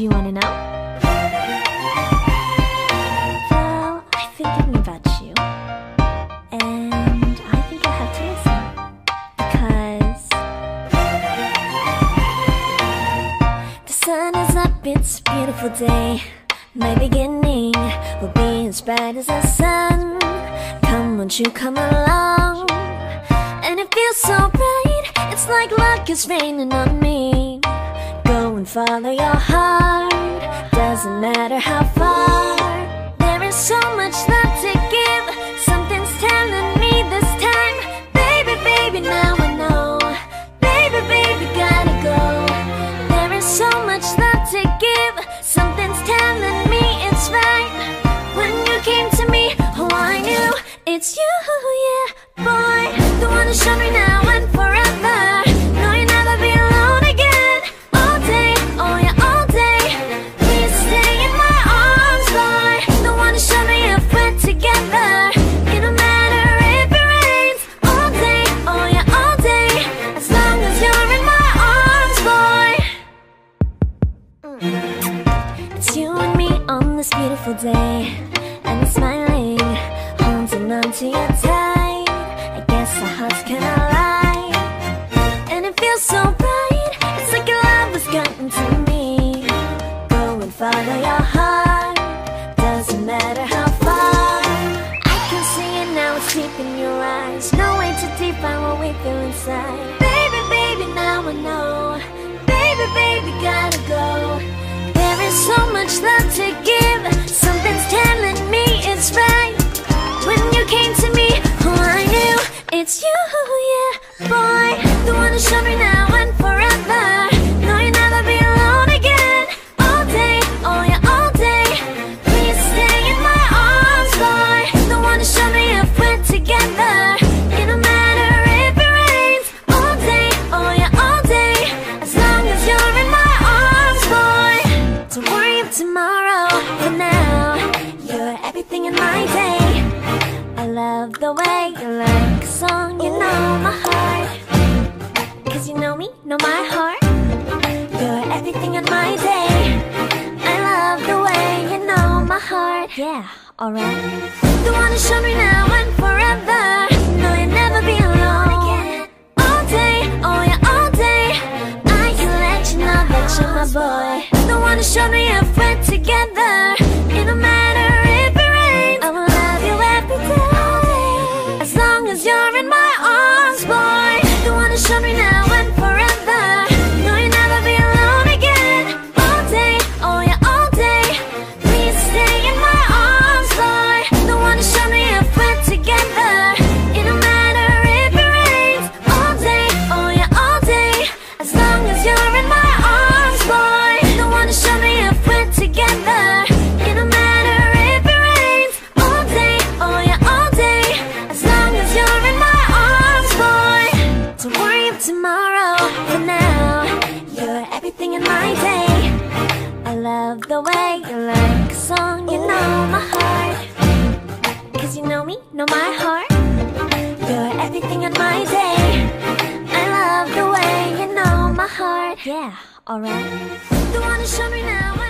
Do you wanna know? Well, I've been thinking about you, and I think I'll have to listen, because the sun is up, it's a beautiful day. My beginning will be as bright as the sun. Come, won't you come along? And it feels so bright, it's like luck is raining on me. Go and follow your heart, doesn't matter how far. There is so much love to give, something's telling me this time. Baby, baby, now I know. Baby, baby, gotta go. There is so much love to give, something's telling me it's right. When you came to me, oh, I knew it's you, yeah, boy. The one who showed me now and forever. No, you'll never be alone again. All day, oh yeah, all day. Please stay in my arms, boy. The one who showed me if we're together. It don't matter if it rains. All day, oh yeah, all day. As long as you're in my arms, boy. It's you and me on this beautiful day, and we're smiling, holding on to you tight. I guess our hearts cannot lie, and it feels so bright. It's like your love has gotten to me. Go and follow your heart, doesn't matter how far. I can see it now, it's deep in your eyes. No way to define what we feel inside. Baby, baby, now I know. Baby, baby, gotta go. There is so much love to give, something's telling me it's right. When you came to me, oh, I knew it's you, yeah, boy. The one who showed me now and forever. No, you'll never be alone again. All day, oh yeah, all day. Please stay in my arms, boy. The one who showed me if we're together. It don't matter if it rains. All day, oh yeah, all day. As long as you're in my arms, boy. Don't worry of tomorrow, for now you're everything in my day. I love the way you like a song, you know my heart. Cause you know me, know my heart. You're everything in my day. I love the way you know my heart. Yeah, alright. The one who showed me now and forever. No, you'll never be alone again. All day, oh yeah, all day. I can let you know that you're my boy. The one who showed me if we're together. It don't matter if it rains. I will love you every day. As long as you're in my arms, boy. The one who showed me now and forever. No, you'll never be alone again. All day, oh yeah, all day. Please stay in my arms, boy. The one who showed me if we're together. It don't matter if it rains. All day, oh yeah, all day. As long as you're in my arms, boy. The one who showed me if we're together. It don't matter if it rains. All day, oh yeah, all day. As long as you're in my arms, boy. Don't worry of tomorrow, for now you're everything in my day. I love the way you like a song, you know my heart. Cause you know me, know my heart. You're everything in my day. I love the way you know my heart. Yeah, alright. The one who showed me now.